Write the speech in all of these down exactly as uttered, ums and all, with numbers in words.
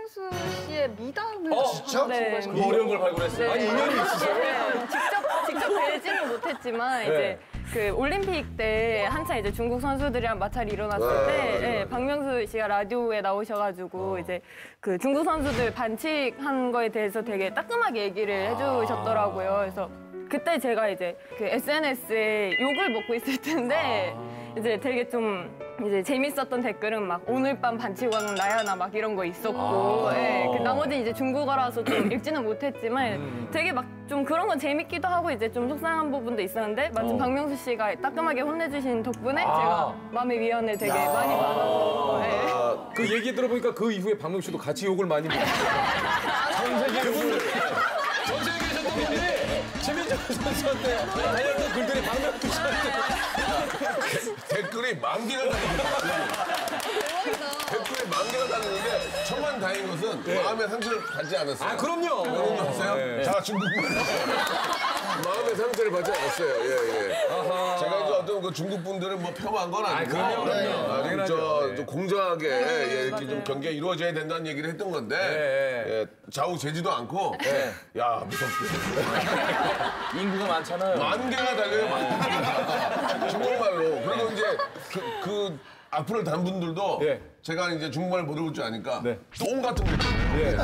박명수 씨의 미담을 어, 진짜? 네. 그 어려운 걸 발굴했어요. 네. 아니, 인연이 있으세요? 네. 직접 직접 뵈지는 못했지만 네. 이제 그 올림픽 때 한창 이제 중국 선수들이랑 마찰이 일어났을 네, 때 네, 네. 예, 박명수 씨가 라디오에 나오셔가지고 어. 이제 그 중국 선수들 반칙한 거에 대해서 되게 따끔하게 얘기를 해주셨더라고요. 그래서 그때 제가 이제 그 에스엔에스에 욕을 먹고 있을 텐데 이제 되게 좀 이제 재밌었던 댓글은 막 오늘 밤 반칙왕은 나야나 막 이런 거 있었고 예, 그 나머지 이제 중국어라서 좀 읽지는 못했지만 되게 막 좀 그런 건 재밌기도 하고 이제 좀 속상한 부분도 있었는데 마침 어. 박명수 씨가 따끔하게 혼내주신 덕분에 아. 제가 마음의 위안을 되게 많이 받아서 예. 아, 그 얘기 들어보니까 그 이후에 박명수 씨도 같이 욕을 많이 먹었어요. 전 세계 그분들 전 세계에 계셨던 분들이 최민정 선수한테 달렸던 글들이 박명수 씨한테 댓글이 만 개가 달리는데 댓글이 만 개가 달리는데 천만 다행인 것은 마음의 상처를 받지 않았어요. 아 그럼요. 여러분도 아세요? 네. 자 중국분 마음의 상처를 받지 않았어요. 예, 예. 제가 이제 어떤 그 중국 분들은 뭐 폄하한 건 아니고, 그럼요, 그럼요. 아, 좀 당연하죠. 저, 예. 좀 공정하게 예, 이렇게 좀 맞아요. 경기가 이루어져야 된다는 얘기를 했던 건데 예, 예, 좌우 재지도 않고 야 무섭게 인구가 많잖아요. 만 개가 달려요, 만 개가. 중국말로. 그리고 이제 그, 그 악플을 단 분들도 예. 제가 이제 중국말 모를 줄 아니까 네. 똥 같은 거 있잖아요. 예.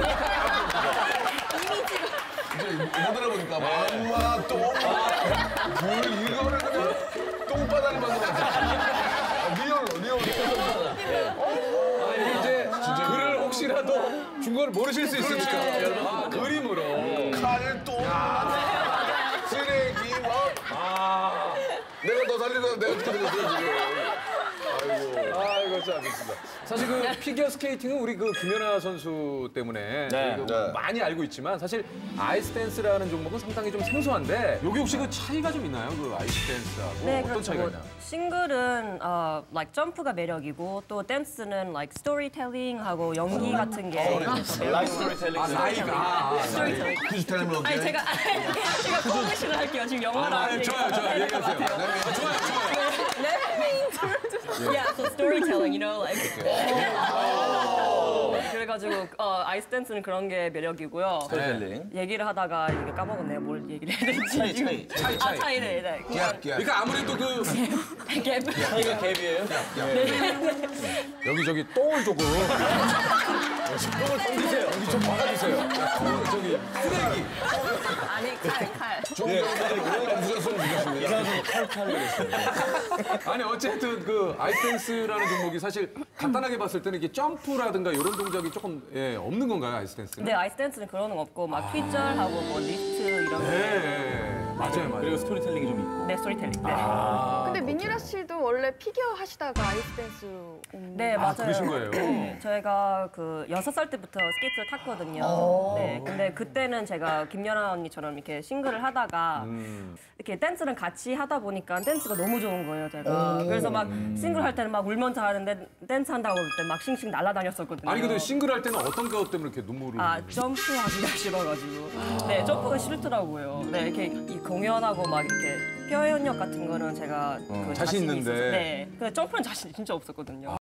이제 못 알아보니까 맘마 똥, 불 이거를 그냥 똥바닥을 만들었어요. 리얼로, 리얼로. 아니 이제 글을 혹시라도 중국어를 모르실 수 있으니까 아, 그림으로. 칼, 똥, 쓰레기, 막. 아, 내가 너 살리다가 내가 어떻게 되겠어, 지금. 아이고. 아 이거 참 좋습니다. 사실 그 피겨 스케이팅은 우리 그 김연아 선수 때문에 네. 저희가 네. 많이 알고 있지만 사실 아이스 댄스라는 종목은 상당히 좀 생소한데 여기 혹시 그 차이가 좀 있나요? 그 아이스 댄스하고 네, 어떤 그렇죠. 차이가 뭐 있나요? 싱글은 어, like 점프가 매력이고 또 댄스는 like 스토리텔링하고 연기 같은 게 라이브 스토리텔링. 아 나이가. 아, 스토리텔링. 퀴즈타임을 아니 어때? 제가 제가 포지션을 할게요. 지금 영어로 아, 안 좋아요, 좋아요. 얘기하세요. 아, 좋아요, 좋아요. Yeah, so storytelling, you know, like. 그래가지고 어, 아이스 댄스는 그런 게 매력이고요. 스토리텔링. 얘기를 하다가 이게 까먹었네요. 뭘 얘기를 해야 될지. 차이, 차이. 차이, 아, 차이. 차이를. 네. 갭, 갭. 그러니까 아무래도 그 갭. 차이가 갭이에요? 여기 저기 똥을 조금 똥을 던지세요. 여기 좀 막아주세요. 똥을 저기 쓰레기. 아니, 칼, 칼. 오늘 무셨으면 좋겠습니다. 아니 어쨌든 그 아이스댄스라는 종목이 사실 간단하게 봤을 때는 이게 점프라든가 이런 동작이 조금 예, 없는 건가요 아이스댄스는? 네, 아이스 댄스는 그런 거 없고 막 퀴즈하고 뭐 리스트 이런 거. 네, 네. 맞아요, 맞아요. 그리고 스토리텔링이 좀 있고. 네, 스토리텔링. 네. 근데 민유라 씨도 원래 피겨 하시다가 아이스 댄스 온 네, 맞아요. 그러신 거예요? 네, 저희가 그 여섯 살 때부터 스케이트를 탔거든요. 네, 근데 그때는 제가 김연아 언니처럼 이렇게 싱글을 하다가 이렇게 댄스를 같이 하다 보니까 댄스가 너무 좋은 거예요, 제가. 그래서 막 싱글 할 때는 막 울면서 하는데 댄스 한다고 할 때 막 싱싱 날아다녔었거든요. 아니 근데 싱글 할 때는 어떤 것 때문에 이렇게 눈물을? 아, 점프하기가 싫어가지고. 네, 점프가 싫더라고요. 네, 이렇게 이 공연하고 막 이렇게 표현력 같은 거는 제가 그 자신 자신이 있는데. 있어서. 네, 근데 점프는 자신이 진짜 없었거든요.